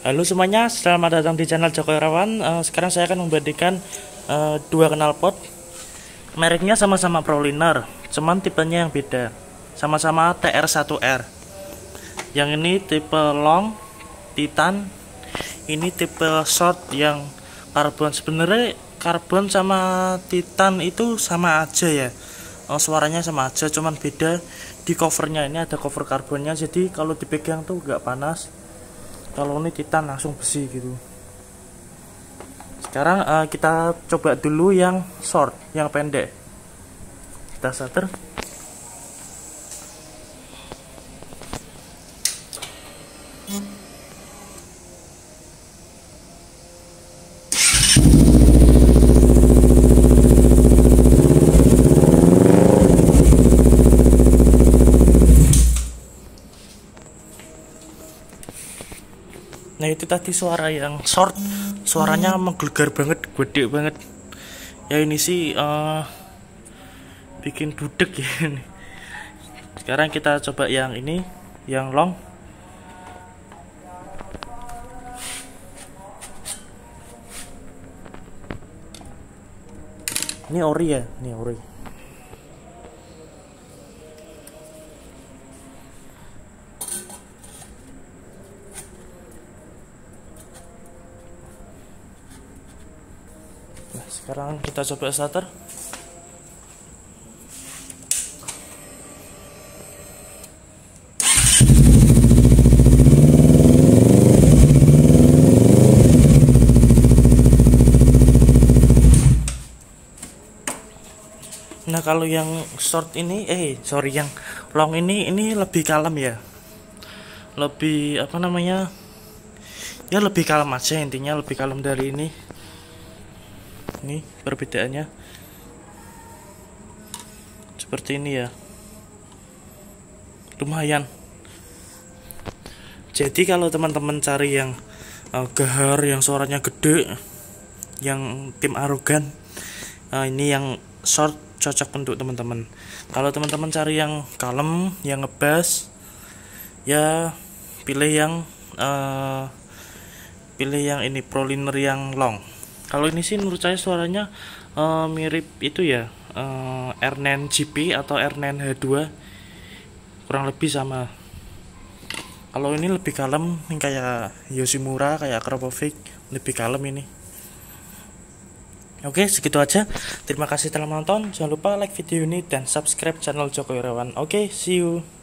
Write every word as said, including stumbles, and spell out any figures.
Halo semuanya, selamat datang di channel Joko Irawan. Uh, sekarang saya akan membandingkan uh, dua knalpot. Mereknya sama-sama Proliner, cuman tipenya yang beda. Sama-sama T R satu R. Yang ini tipe long Titan, ini tipe short yang karbon. Sebenarnya karbon sama Titan itu sama aja ya. Oh, suaranya sama aja, cuman beda di covernya. Ini ada cover karbonnya, jadi kalau dipegang tuh nggak panas. Kalau ini Titan langsung besi gitu. Sekarang uh, kita coba dulu yang short, yang pendek. Kita solder. Nah itu tadi suara yang short, suaranya menggelegar banget, gede banget. Ya ini sih uh, bikin budek ya. Sekarang kita coba yang ini, yang long. Ini ori ya, ini ori. Nah, sekarang kita coba starter. Nah kalau yang short ini, eh sorry yang long ini, ini lebih kalem ya. Lebih apa namanya? Ya lebih kalem aja intinya, lebih kalem dari ini. Ini perbedaannya seperti ini ya, lumayan. Jadi kalau teman-teman cari yang uh, gahar, yang suaranya gede, yang tim arogan, uh, ini yang short cocok untuk teman-teman. Kalau teman-teman cari yang kalem, yang ngebass, ya pilih yang uh, pilih yang ini Proliner yang long. Kalau ini sih menurut saya suaranya uh, mirip itu ya, uh, R sembilan G P atau R sembilan H dua, kurang lebih sama. Kalau ini lebih kalem, ini kayak Yoshimura, kayak Krapovic, lebih kalem ini. Oke, segitu aja. Terima kasih telah menonton. Jangan lupa like video ini dan subscribe channel Joko Irawan. Oke, see you.